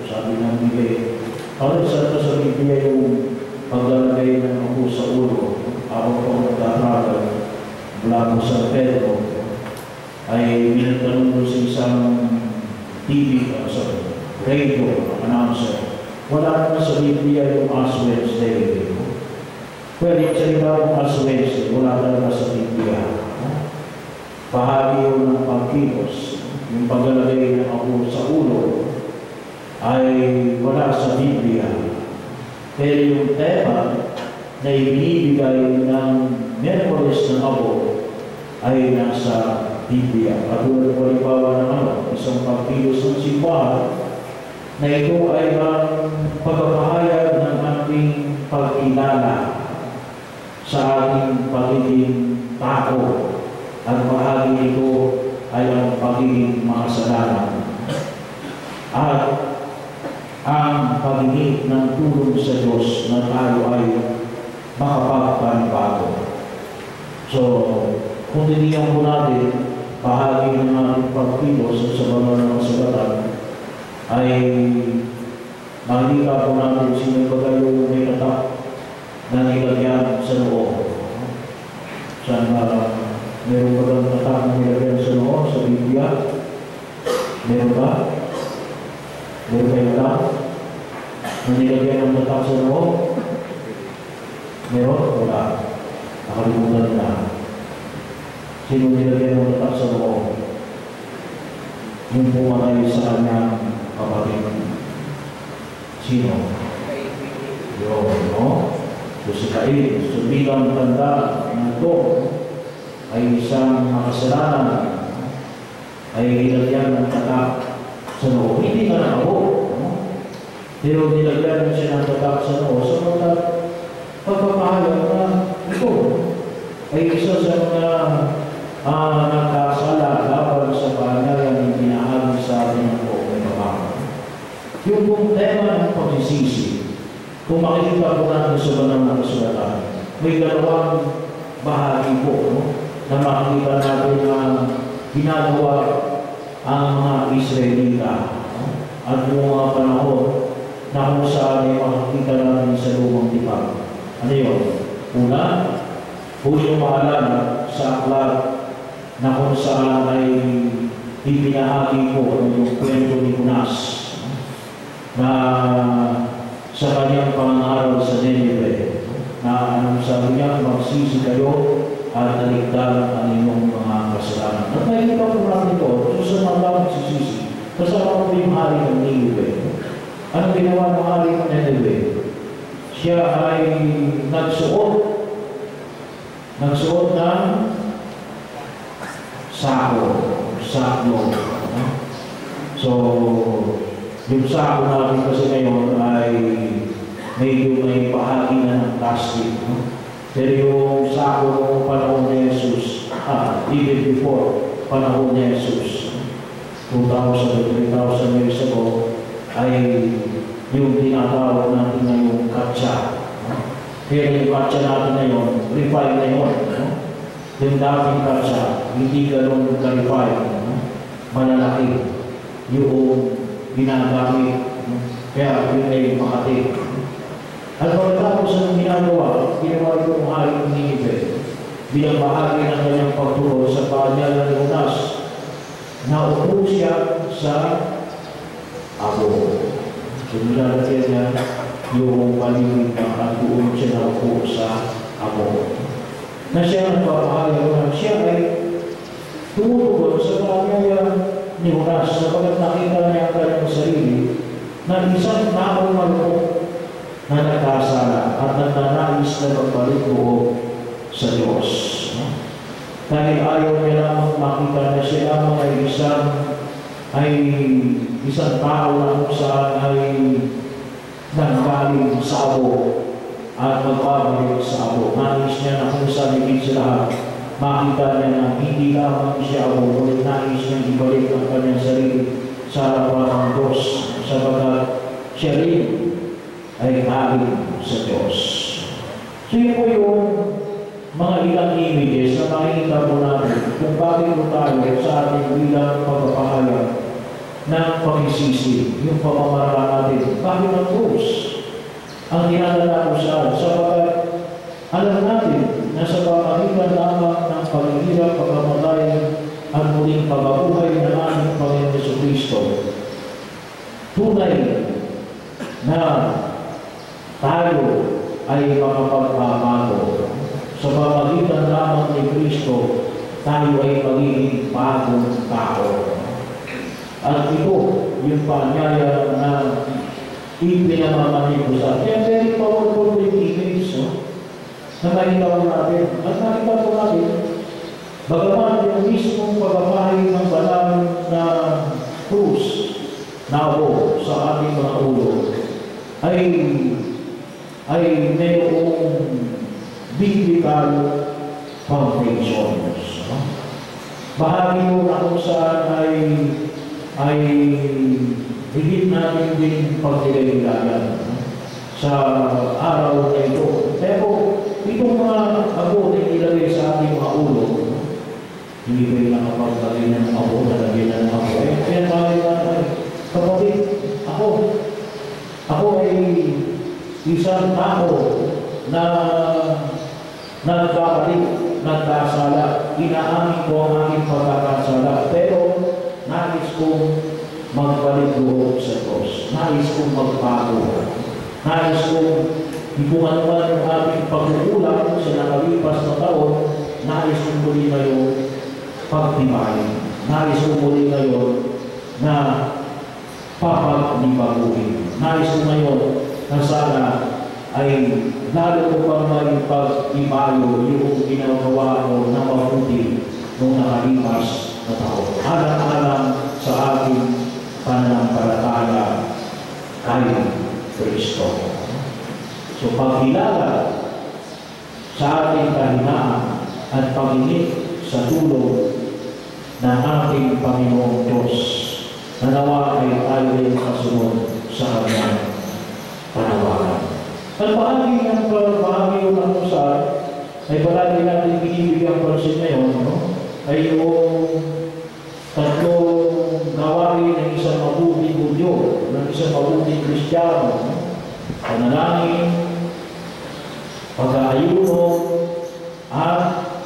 Sabi ng Biblia, ano sa Biblia yung paglalagay ng ako sa ulo, ako pong nagtatragal mula po sa Pedro, ay minatanong ko sa isang TV, radio, announcer. Wala naman sa Biblia yung Ash Wednesday. Pwede sa iba yung Ash Wednesday, wala talaga sa Biblia. Bahagi yun ng pagkilos, yung paglalagay ng ako sa ulo, ay wala sa Biblia. Pero yung tema na ibibigay ng Merkules ng Abo ay nasa Biblia. Katulad po halimbawa ng isang pagkilos ng simbahan na ito ay ang pagpapahayag ng ating pagkilala sa ating pagiging tao. At bahagi nito ay ang pagiging makasalanan. At ang paghingi ng tulong sa Diyos na tayo ay makapagpanibago. So, kung tiniyan po natin, bahagi ng ating pagkilos sa mga kasulatan ay makikita po natin sino ba kayo may tatak na nilagyan sa loob. Saan meron ba ang tatak na nilagyan sa loob sa Biblia? Meron ba? Meron kayo tatak na nilagyan ng tatak sa loob? Meron? Wala. Nakalimutan na. Sino nilagyan ng tatak sa loob? Yung pumatay sa kanyang kapatid. Sino? Yun, no? So si Cain, so bilang tanda na ito ay isang makasalanan ay nilagyan ng tatak sa loob. Hindi na nakabo, no? Pero nilagyan siya ng tatak sa loob sa mga pagpapahayag na ito ay isa sa mga nagkasala laban sa pangyayang yung pinahagi sa atin ng buong pagpapahayag. Yung buong tema ng pagsisisi, kung makikita po natin sa banal na kasulatan, may dalawang bahagi po, no? Na makikita natin na ginagawa ang mga Israelita, no? At yung mga panahon na kung saan ay makikita natin sa lumang tipan. Ano yun? Una, huli yung maalala sa aklat na kung saan ay ibinahagi po yung kwento ni Jonas na sa kanyang pangaral sa Nineveh na anong sabi niya, magsisi kayo at naligtan ang inyong mga kasalanan. At nakikita po natin ito, sa mga magsisisi, kasama po yung hari ng Nineveh. Anong ginawa ng hari ng Nineveh? Siya ay nagsuot ng sako. So, yung sako natin kasi ngayon ay medyo may bahagi na ng plastic. No? Pero yung sako ng panahon ni Jesus, even before panahon ni Jesus, 2,000 3,000 years ago, ay yung tinatawag natin ngayong katsa. No? Pero yung katsa natin ngayon, refine na yun. No? Yung dating katsa, hindi ganun ka-refine. No? Malalaki. Yung ginagamit. Kaya yun ay makati. At pagkatapos ng ginawa itong hari ng Nineveh bilang bahagi ng kanyang pagturo sa panyalan ni Jonas, naupo siya sa abo. So nilalagyan niya yung paligid at doon siya naupo sa abo. Na siya nagpapahayag na siya ay tumutugon sa panyalan ni Jonas sapagkat nakita niya ang kanyang sarili na isang taong malukok na nagkasala at nagtanais na magbalik sa Diyos. Dahil ayaw niya lamang makita na siya lamang ay isang tao na kung saan ay nanggaling sa abo at magbabalik sa abo. Nais niya na kung saan higit sa lahat, makita niya na hindi lamang siya abo, ngunit nais niya ibalik ang kanyang sarili sa harapan ng Diyos sapagkat siya rin ay galing sa Diyos. So yun po yung mga ilang images na makikita po natin kung bakit po tayo sa ating bilang pagpapahayag ng pagsisisi, yung pamamaraan natin. Bakit ang krus? Ang dinadala ko siya, sapagat alam natin na sa pamagitan lamang ng paghihirap, pagkamatay, at muling pagkabuhay ng aming Panginoon Jesucristo, tunay na tayo ay makapagbabago. Sa pamagitan lamang ni Kristo, tayo ay magiging bagong tao. At ito, yung paanyaya na ipinamamanin ko sa atin. Very powerful with image, na makita ko natin. At nakita ko natin, bagaman yung mismong pagkapahin ng banal na krus na ako sa ating mga ulo, ay mayroong biblical foundations. Bahagi mo na kung saan ay higit natin din pagkilalayan sa araw na ito. Pero itong mga abo na ilagay sa ating mga ulo, hindi ba yung nakapagdali ng abo, nalagyan ng abo? Kaya tayo natin, kapatid, ako ay isang tao na nagkakalik, nagkasala. Inaamin ko ang aking pagkakasala. Pero nais kong magbalik loob sa Diyos. Nais kong magbago. Nais kong ipunganuan yung aking pagkukulang sa nakalipas na taon. Nais kong muli ngayon pagtibayin. Nais kong muli ngayon na papagnibaguhin. Nais ko ngayon na sana ay lalo ko pang may pag-ibayo yung ginagawa ko na mabuti noong nakalipas na taon. Alang-alang sa ating pananampalataya kay Kristo. So pagkilala sa ating kahinaan at pag-init sa tulong ng ating Panginoong Diyos, na nawa ay tayo rin kasunod sa kanyang panawagan. At bahagi ng bahagi ng kung saan ay palagi natin binibigyan pansin ngayon, ay yung tatlong gawain ng isang mabuting Hudyo, ng isang mabuting Kristiyano: panalangin, pag-aayuno, at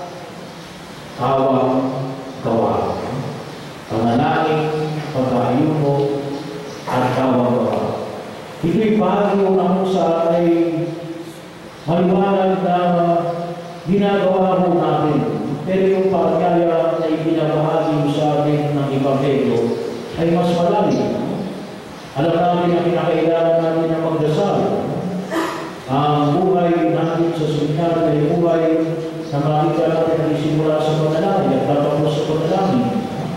kawang gawa. Panalangin, pag-aayuno, at kawang gawa. Ito'y bahagi na kung saan ay maliwanag na ginagawa mo natin. Pero yung paanyaya na ibinabahagi sa atin ng Ebanghelyo ay mas malalim. Alam natin na kinakailangan natin na magdasal. Ang buhay natin sa seminaryo ay buhay na makita natin na isimula sa panalangin at tatapos sa panalangin.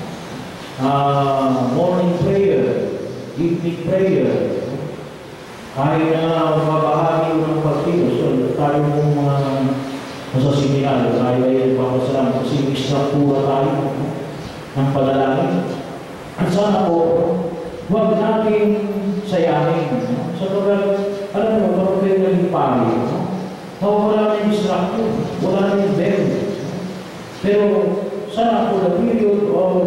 Morning prayer, evening prayer, kahit na mabahagi ng pagkilos, tayo ng mga nasa seminaryo, tayo ay nagpapasalam kasi may struktura tayo ng panalangin. At sana po, huwag natin sayahin. Sapagat, alam mo, kapag kayo naging pari, wala na yung structure, wala na yung bell. Pero, sana po, the period of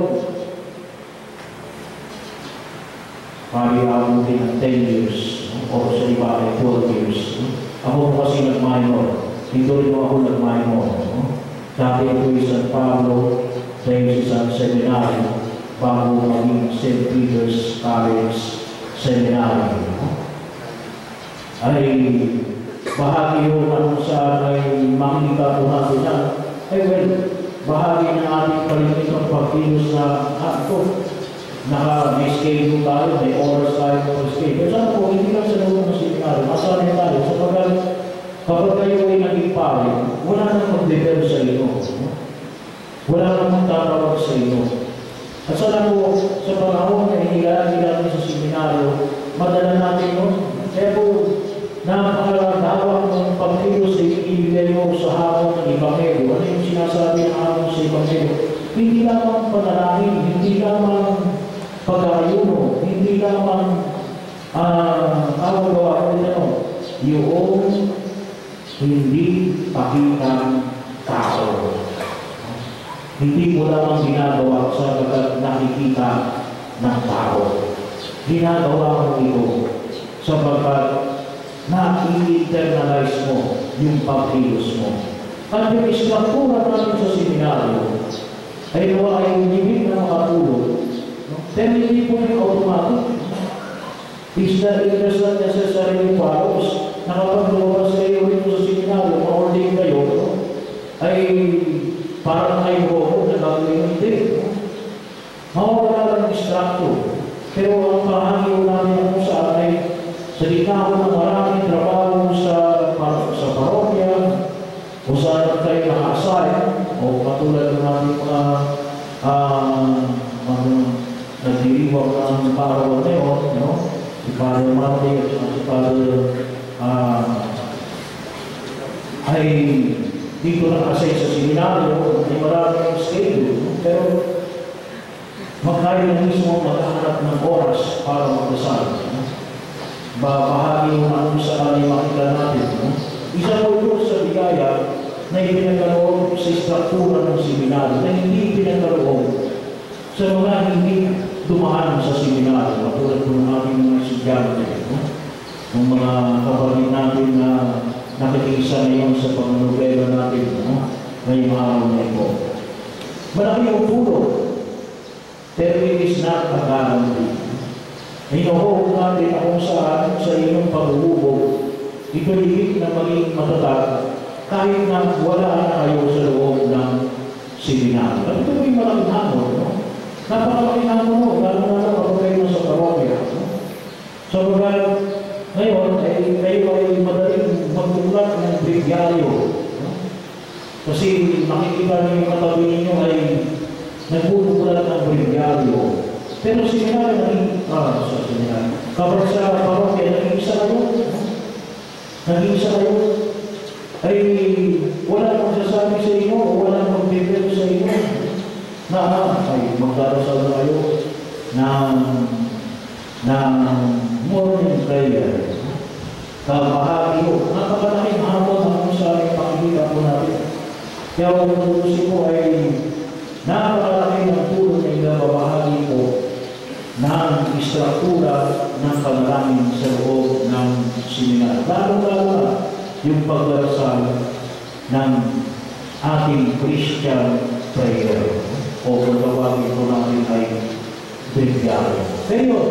pari-abutin ng 10 years, o sa iba ay 12 years. Ako po kasi nag-minor. Dito rin ako nag-minor. Dati ako San Pablo, dahil sa seminary, bago maging St. Peter's College Seminary. Ay bahagi yun kung saan ay makikita po natin na, bahagi ng ating palimitang pagkilos na ito. Naka-schedule tayo, may oras tayo pag-schedule. Saan po, hindi lang sa loob ng seminaryo, masanay tayo. Sapagkat kapag kayo ay naging pari, wala nang mag-defer sa inyo. Wala nang magtatawag sa inyo. At sana po, sa panahon na hinilaan natin sa seminaryo, madala natin yun. Kaya po, napakalatawag ng pagkilos sa ibigay mo sa hapon ng Ebanghelyo. Ano yung sinasabi ng hapon sa Ebanghelyo? Hindi lamang panalangin, hindi lamang pag-aayuno, hindi lamang awagawa yung hindi pakitang tao. Hindi mo lamang ginagawa sa nakikita ng tao. ginagawa mo ito sapagkat na-internalize mo yung pagkilos mo. At yung istruktura natin sa seminaryo ay nawa ay limit na makatulog. Pero hindi po yung automatic. Is not necessary follows na kapag lumabas kayo rito sa seminaryo, ma-ordain kayo, ay parang kayo robo na gagawin hindi. Mawawala lang instructor. Pero ang pahangin namin kung saan ay salita ko ng maraming trabaho sa parokya, kung saan kayo naka-assign, o katulad ng namin mga nagdiriwag ng parawan na yun, no? Si Father Monday at si Father ay dito nakasay sa seminaryo, ay maraming schedule, pero magkayo na mismo maghahanap ng oras para magdasal. Bahagi mo na kung saan ay makita natin. Isa po ito sa bigaya na ipinagkaroon sa istruktura ng seminaryo, na hindi ipinagkaroon sa mga hindi dumaan sa seminaryo, katulad po ng ating mga estudyante, ng mga kapatid natin na nakikisa ngayon sa pag-nobela natin, ngayong araw na ito. Malaki ang tulong, pero it is not a guarantee. Hinohoog natin kung saan sa inyong pag-uubog, ipinigit na maging matatag kahit na wala na kayo sa loob ng seminaryo. At ito yung malaking hamon, no? Napakalaking hamon mo, lalo na kapag kayo sa parokya. So, ngayon, kayo ay madaling magbulat ng breviaryo. No? Kasi makikita niyo yung katabi ninyo ay nagbubulat ng breviaryo. Pero seminaryo naging, sa seminaryo, kapag sa parokya, nag-iisa kayo. Nag-iisa kayo. Ay wala nang sasabi sa inyo o wala nang magbibigay sa inyo na ay magdarasal na kayo ng morning prayer. Kabahagi ko, napakalaking hamon na kung sa aming pakikita po natin. Kaya kung tutusin ko ay napakalaki ng tulong na ibabahagi ko ng istruktura ng panalangin sa loob ng seminar. Lalo-lalo na yung pagdarasal ng ating Christian prayer o kung tawagin ko natin ay breviaryo. Pero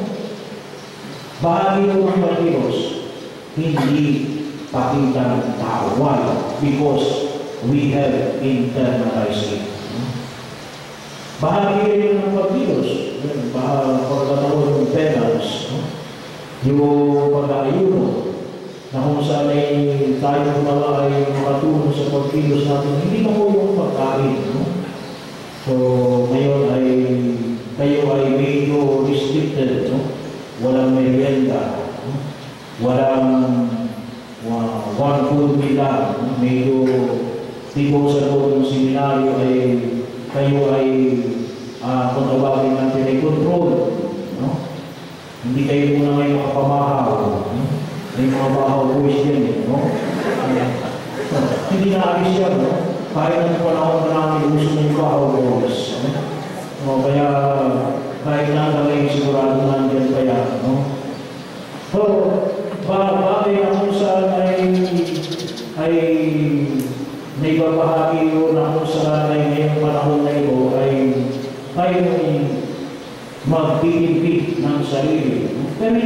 bahagi ko ng Panginoos, hindi pakita ng tawal because we have internalized it. Bahagi rin ng Panginoos, pagkataon ng penance, yung pag-aayuno, na kung saan ay tayo mga ay makatulong sa pagkilos natin, hindi na po yung pagkain. No? So, ngayon ay kayo ay medyo restricted. No? Walang merienda. No? Walang one food nila. No? Medyo tigo sa loob ng seminaryo ay kayo ay kung tawagin natin ay control. No? Hindi kayo muna ngayon makapamahaw. No? May mga bahaw boys yan, no? Hindi na-alis yan, no? Kahit ang panahon na namin gusto ng bahaw boys. No? Kaya, kahit na talagang sigurado nandiyan kaya, no? So, bagay na kung saan ay naibabahagi ko na kung saan ay ngayong panahon na ito ay tayo ay magpipipit ng sarili. Pero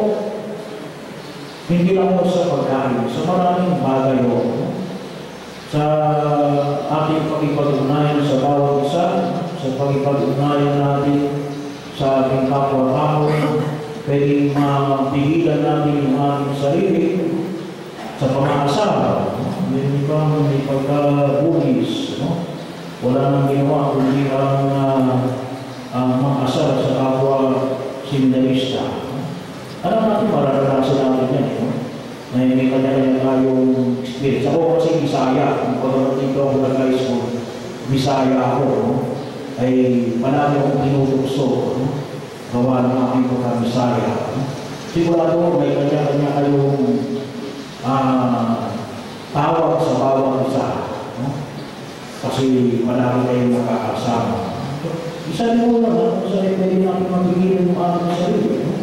hindi lang ako sa pagkain, sa maraming bagay ko. Sa ating pagkipag-ugnayan sa bawat isa, sa pagkipag-ugnayan natin sa ating kapwa-tao, pwedeng mapigilan natin yung ating sarili sa pang-aasara. Hindi ba may pagka-bugis, no? Wala nang ginawa kundi ang mag-asara sa kapwa-seminarista. Alam natin, mararanasan natin yan. May kanya-kanya tayong experience. Ako kasi Bisaya. Kung pagkakating ko ako ng high school, Bisaya ako. No? Ay palagi akong tinutukso. No? Gawa ng aking pagka-Bisaya. No? Sigurado may kanya-kanya kayong tawag sa bawat isa. No? Kasi malaki kayong nakakasama. Isa din mo naman kung saan pwede natin mapigilan yung aking sarili. No?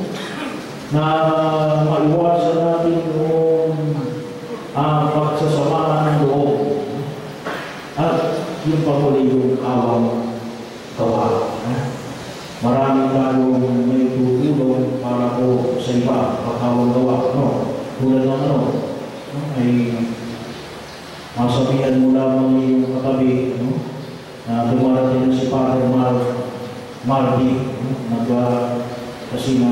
na maiwasan natin yung pagsasama ng loob at yung pamuli yung awang gawa. Marami tayong may tutulong para po sa iba, pagkawang gawa. No? Tulad ng ay masabihan mo lamang yung katabi, na dumarating na si Father Mardi, kasi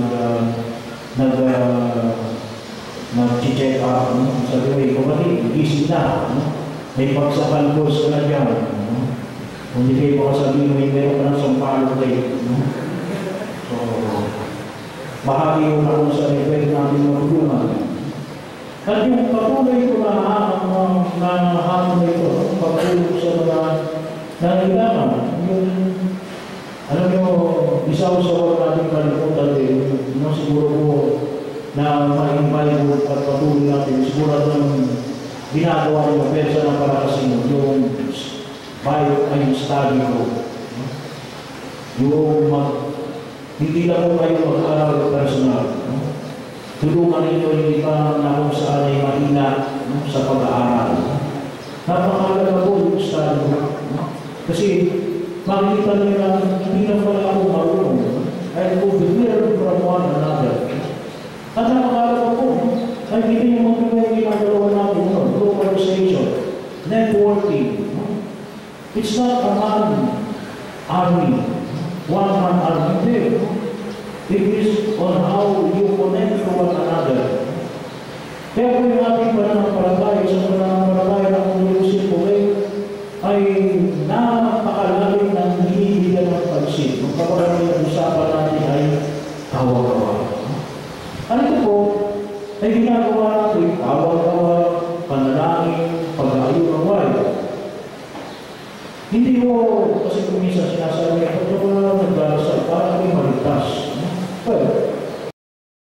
nag-check up, sabi ko, kapatid, gising na, may pagsapalbos ka na dyan. Kung hindi kayo makasabihin, meron ka na sampalo kayo. So, bahagi yung ako sa pwede natin matulungan. At yung patuloy ko na hamon na ito, pagtulog sa mga nangilangan, yung, alam nyo, isa sa wala natin kalimutan din, siguro po na ma-invite mo at patuloy natin, siguro ng ginagawa nyo, persa ng parakasin yung study ko. Yung hindi lang po kayo mag-aaral personal. Tulungan ninyo yung iba na kung saan ay mahina sa pag-aaral. Napakalaga po yung study ko. Kasi makikita nila hindi na pala ako marunong. I will be learning from one another. At napakalaga po, ay hindi yung mga ginagawa natin, globalization, networking. It's not a man-army, one-man army. It is on how you connect to one another. Kaya kung yung ating pananampalataya sa pananampalataya ng Panginoon po ay napakalalim ng hinihigyan ng pansin. Kung kapag ang usapan natin ay kawa-kawa. Ano ito po ay ginagawa natin, kawa-kawa, panalangin, pag-aayon ng buhay. Hindi mo, kasi kung minsan sinasabi, ito